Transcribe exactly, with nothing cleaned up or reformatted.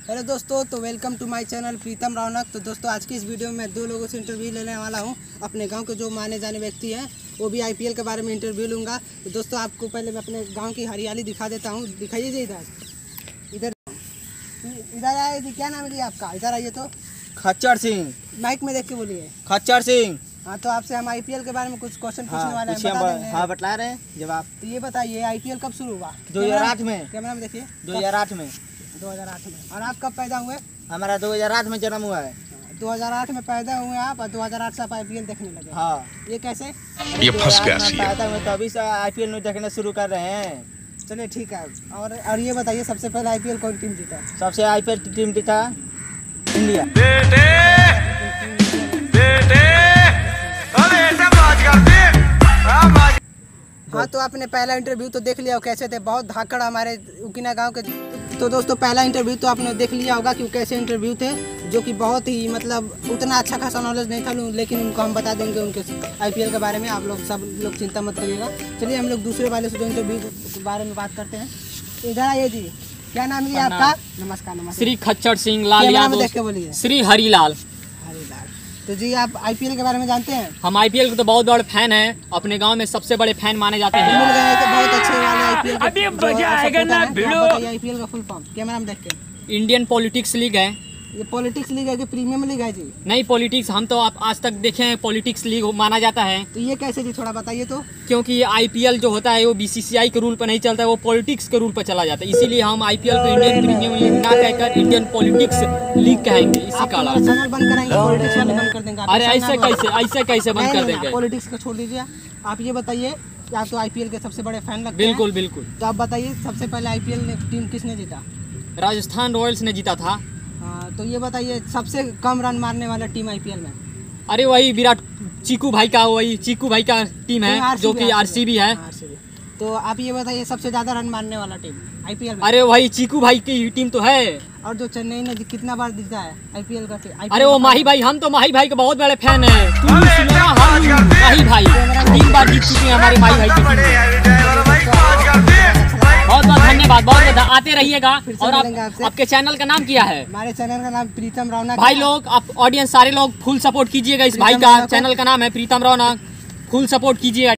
Hello दोस्तों, तो welcome to my channel Pritam Raunak. तो दोस्तों आज की इस वीडियो में मैं दो लोगों से इंटरव्यू लेने वाला हूं। अपने गांव के जो माने जाने व्यक्ति हैं वो भी आईपीएल के बारे में इंटरव्यू लूँगा। तो दोस्तों आपको पहले मैं अपने गांव की हरियाली दिखा देता हूं। दिखाइए जी, इधर इधर इधर आइए जी। क्या नाम है जी आपका? इधर आइए। तो खच्चर सिंह। माइक में देख के बोलिए। खच्चर सिंह। हाँ, तो आपसे हम आईपीएल के बारे में कुछ क्वेश्चन पूछने हाँ, वाले हैं, पूछिए, बता देंगे। हाँ बता रहे हैं जवाब। तो ये बताइए आईपीएल कब शुरू हुआ? दो हजार आठ में। कैमरा में देखिए। दो हजार आठ में। दो हजार आठ में। और आप कब पैदा हुए? हमारा दो हजार आठ में जन्म हुआ है। दो हजार आठ में पैदा हुए आप और दो हजार आठ से आप आईपीएल देखने लगे। हाँ। ये कैसे? ये फंस गया सी। पैदा हुए तो अभी से आईपीएल में देखना शुरू कर रहे हैं। चलिए ठीक है। और और ये बताइए सबसे पहले आईपीएल कौन टीम जीता? सबसे आईपीएल टीम जीता इंडिया। बेटे बेटे अरे ऐसे बात करते हाँ, तो आपने पहला इंटरव्यू तो देख लिया हो कैसे थे। बहुत धाकड़ हमारे उकिना गांव के। तो दोस्तों पहला इंटरव्यू तो आपने देख लिया होगा कि कैसे इंटरव्यू थे, जो कि बहुत ही मतलब उतना अच्छा खासा नॉलेज नहीं था, लेकिन उनको हम बता देंगे उनके आईपीएल के बारे में। आप लोग सब लोग चिंता मत करिएगा। चलिए हम लोग दूसरे वाले से जो इंटरव्यू के बारे में बात करते हैं। इधर आइए जी। क्या नाम है आपका? नमस्कार। नमस्कार। श्री खच्चर सिंह लाल कैमरा में यादव। देख के बोलिए। श्री हरिलाल। हरिलाल। तो जी आप आईपीएल के बारे में जानते हैं? हम आईपीएल के तो बहुत बड़े फैन हैं। अपने गांव में सबसे बड़े फैन माने जाते मिल हैं। गए तो बहुत अच्छे वाले आईपीएल के। अभी मजा आएगा ना भिड़ो। आईपीएल का फुल फॉर्म कैमरा में देख के। इंडियन पॉलिटिक्स लीग है। ये पॉलिटिक्स लीग है कि प्रीमियम लीग है जी? नहीं, पॉलिटिक्स हम तो आप आज तक देखे हैं, पॉलिटिक्स लीग माना जाता है। तो ये कैसे जी, थोड़ा बताइए तो। क्योंकि ये आईपीएल जो होता है वो बीसीसीआई के रूल पर नहीं चलता है, वो पॉलिटिक्स के रूल पर चला जाता है। इसीलिए हम आईपीएल को इंडियन प्रीमियम लीग ना कहकर इंडियन पॉलिटिक्स लीग कहेंगे। इसी आप कारण चैनल बंद कराएंगे, पॉलिटिक्स वाले बंद कर देंगे। अरे ऐसे कैसे ऐसे कैसे बंद कर देंगे? पॉलिटिक्स को छोड़ दीजिए। आप ये बताइए कि आप तो आईपीएल के सबसे बड़े फैन लगते हैं। बिल्कुल बिल्कुल। तो आप बताइए सबसे पहले आईपीएल ने टीम किसने जीता? राजस्थान रॉयल्स ने जीता था। हाँ, तो ये बताइए सबसे कम रन मारने वाला टीम आईपीएल में? अरे वही विराट चीकू भाई का वही चीकू भाई का टीम है, जो कि आरसीबी है। तो आप ये बताइए सबसे ज्यादा रन मारने वाला टीम आईपीएल में? अरे वही चीकू भाई की टीम तो है। और जो चेन्नई ने कितना बार जीता है आईपीएल का? अरे वो माही भाई, हम तो माही भाई के बहुत बड़े फैन हैं। तू सुनो ना, हम माही भाई तीन बार जीत चुके हैं हमारे माही भाई की टीम। बहुत बहुत धन्यवाद, बहुत बहुत आते रहिएगा। और आप, आपके चैनल का नाम क्या है? हमारे चैनल का नाम प्रीतम रौनक। भाई लोग, आप ऑडियंस सारे लोग फुल सपोर्ट कीजिएगा। इस भाई का चैनल का नाम है प्रीतम रौनक। फुल सपोर्ट कीजिएगा।